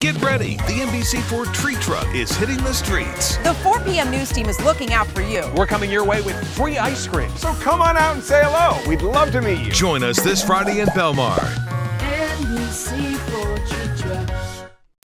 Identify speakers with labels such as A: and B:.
A: Get ready, the NBC4 Tree Truck is hitting the streets.
B: The 4 p.m. news team is looking out for you.
C: We're coming your way with free ice cream.
D: So come on out and say hello. We'd love to meet you.
A: Join us this Friday in Belmar.
E: NBC.